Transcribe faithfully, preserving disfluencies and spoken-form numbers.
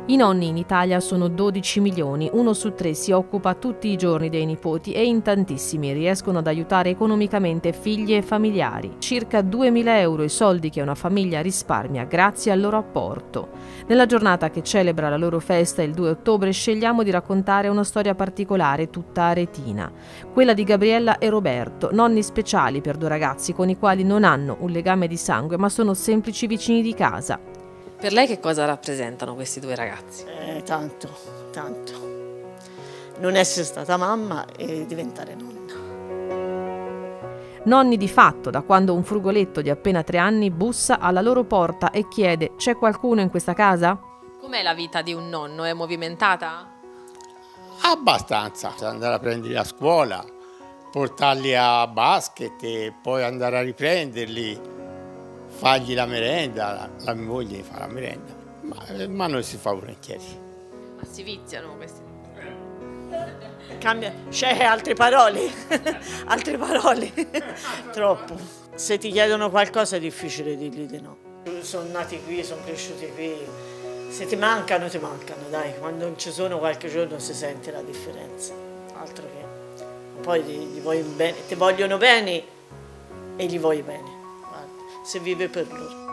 I nonni in Italia sono dodici milioni, uno su tre si occupa tutti i giorni dei nipoti e in tantissimi riescono ad aiutare economicamente figli e familiari. Circa duemila euro i soldi che una famiglia risparmia grazie al loro apporto. Nella giornata che celebra la loro festa il due ottobre scegliamo di raccontare una storia particolare tutta aretina, quella di Gabriella e Roberto, nonni speciali per due ragazzi con i quali non hanno un legame di sangue ma sono semplici vicini di casa. Per lei che cosa rappresentano questi due ragazzi? Eh, tanto, tanto. Non essere stata mamma e diventare nonna. Nonni di fatto, da quando un frugoletto di appena tre anni bussa alla loro porta e chiede: c'è qualcuno in questa casa? Com'è la vita di un nonno? È movimentata? Abbastanza. Andare a prenderli a scuola, portarli a basket e poi andare a riprenderli. Fargli la merenda, la, la mia moglie gli fa la merenda, ma, ma noi si fa volentieri. Ma si viziano questi? Cambia, c'è altre parole, altre parole, troppo. Se ti chiedono qualcosa è difficile dirgli di no. Sono nati qui, sono cresciuti qui, se ti mancano ti mancano, dai, quando non ci sono qualche giorno si sente la differenza, altro che. Poi ti, ti, vogliono bene, ti vogliono bene e gli vuoi bene. Se vive per loro.